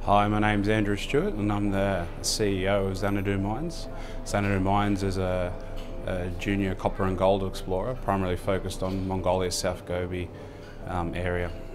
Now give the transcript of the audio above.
Hi, my name's Andrew Stewart and I'm the CEO of Xanadu Mines. Xanadu Mines is a junior copper and gold explorer, primarily focused on Mongolia's South Gobi area.